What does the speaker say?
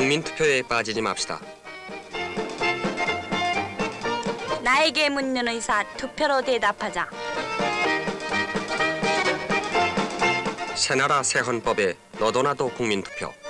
국민투표에 빠지지 맙시다. 나에게 묻는 의사 투표로 대답하자. 새나라 새헌법에 너도나도 국민투표.